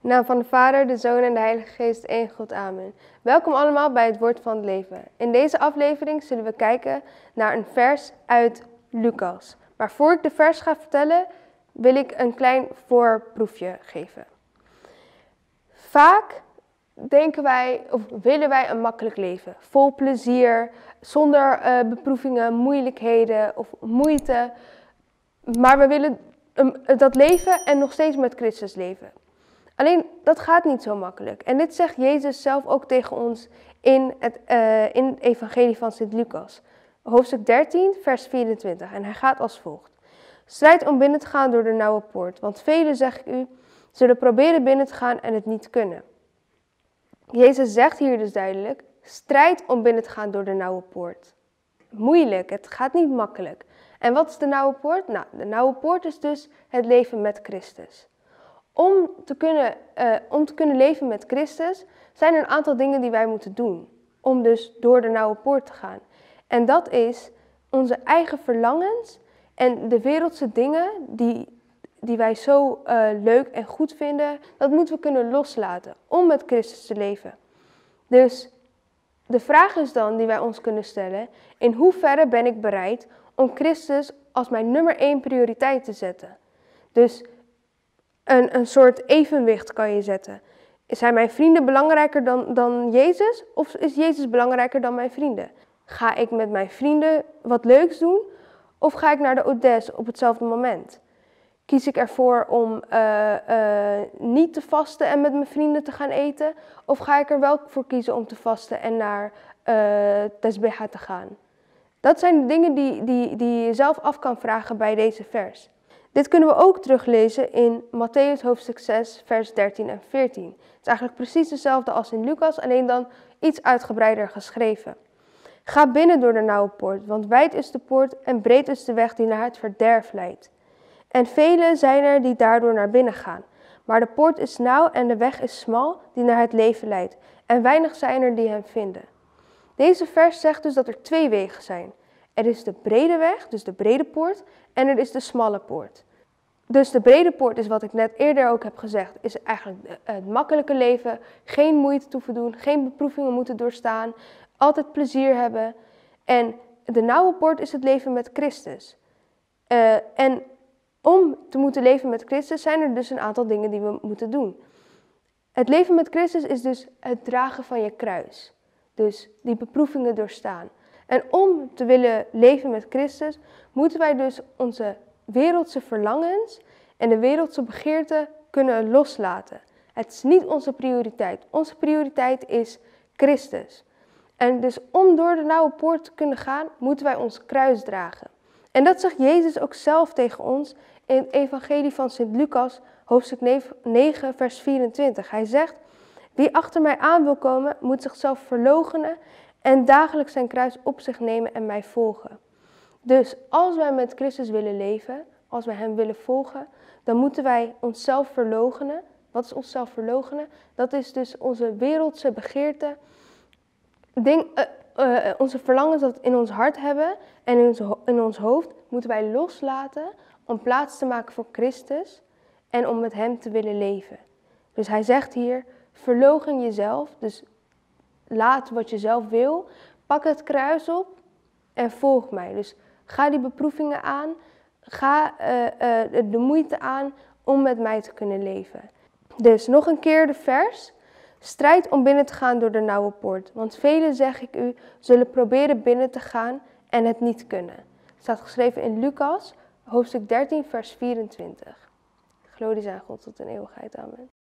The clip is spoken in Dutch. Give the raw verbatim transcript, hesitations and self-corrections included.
In de naam van de Vader, de Zoon en de Heilige Geest, één God, amen. Welkom allemaal bij het Woord van het Leven. In deze aflevering zullen we kijken naar een vers uit Lucas. Maar voor ik de vers ga vertellen, wil ik een klein voorproefje geven. Vaak denken wij, of willen wij een makkelijk leven. Vol plezier, zonder uh, beproevingen, moeilijkheden of moeite. Maar we willen um, dat leven en nog steeds met Christus leven. Alleen, dat gaat niet zo makkelijk. En dit zegt Jezus zelf ook tegen ons in het, uh, in het evangelie van Sint Lucas. Hoofdstuk dertien, vers vierentwintig. En hij gaat als volgt. Strijd om binnen te gaan door de nauwe poort. Want velen, zeg ik u, zullen proberen binnen te gaan en het niet kunnen. Jezus zegt hier dus duidelijk, strijd om binnen te gaan door de nauwe poort. Moeilijk, het gaat niet makkelijk. En wat is de nauwe poort? Nou, de nauwe poort is dus het leven met Christus. Om te, kunnen, uh, om te kunnen leven met Christus zijn er een aantal dingen die wij moeten doen. Om dus door de nauwe poort te gaan. En dat is onze eigen verlangens en de wereldse dingen die, die wij zo uh, leuk en goed vinden. Dat moeten we kunnen loslaten om met Christus te leven. Dus de vraag is dan die wij ons kunnen stellen. In hoeverre ben ik bereid om Christus als mijn nummer één prioriteit te zetten? Dus Een, een soort evenwicht kan je zetten. Zijn mijn vrienden belangrijker dan, dan Jezus? Of is Jezus belangrijker dan mijn vrienden? Ga ik met mijn vrienden wat leuks doen? Of ga ik naar de Odes op hetzelfde moment? Kies ik ervoor om uh, uh, niet te vasten en met mijn vrienden te gaan eten? Of ga ik er wel voor kiezen om te vasten en naar uh, Tesbeha te gaan? Dat zijn de dingen die, die, die je zelf af kan vragen bij deze vers. Dit kunnen we ook teruglezen in Mattheüs hoofdstuk zes, vers dertien en veertien. Het is eigenlijk precies hetzelfde als in Lucas, alleen dan iets uitgebreider geschreven. Ga binnen door de nauwe poort, want wijd is de poort en breed is de weg die naar het verderf leidt. En velen zijn er die daardoor naar binnen gaan. Maar de poort is nauw en de weg is smal die naar het leven leidt. En weinig zijn er die hem vinden. Deze vers zegt dus dat er twee wegen zijn. Er is de brede weg, dus de brede poort, en er is de smalle poort. Dus de brede poort is wat ik net eerder ook heb gezegd, is eigenlijk het makkelijke leven. Geen moeite toeven doen, geen beproevingen moeten doorstaan, altijd plezier hebben. En de nauwe poort is het leven met Christus. Uh, en om te moeten leven met Christus zijn er dus een aantal dingen die we moeten doen. Het leven met Christus is dus het dragen van je kruis. Dus die beproevingen doorstaan. En om te willen leven met Christus, moeten wij dus onze wereldse verlangens en de wereldse begeerten kunnen loslaten. Het is niet onze prioriteit. Onze prioriteit is Christus. En dus om door de nauwe poort te kunnen gaan, moeten wij ons kruis dragen. En dat zegt Jezus ook zelf tegen ons in het evangelie van Sint Lucas, hoofdstuk negen, vers vierentwintig. Hij zegt, wie achter mij aan wil komen, moet zichzelf verloochenen en dagelijks zijn kruis op zich nemen en mij volgen. Dus als wij met Christus willen leven, als wij hem willen volgen, dan moeten wij onszelf verloochenen. Wat is onszelf verloochenen? Dat is dus onze wereldse begeerte, ding, uh, uh, onze verlangens dat we in ons hart hebben en in ons, in ons hoofd, moeten wij loslaten om plaats te maken voor Christus en om met hem te willen leven. Dus hij zegt hier, verloochen jezelf, dus laat wat je zelf wil, pak het kruis op en volg mij. Dus ga die beproevingen aan, ga uh, uh, de moeite aan om met mij te kunnen leven. Dus nog een keer de vers. Strijd om binnen te gaan door de nauwe poort. Want velen, zeg ik u, zullen proberen binnen te gaan en het niet kunnen. Het staat geschreven in Lucas, hoofdstuk dertien, vers vierentwintig. Glorie zijn God tot in eeuwigheid. Amen.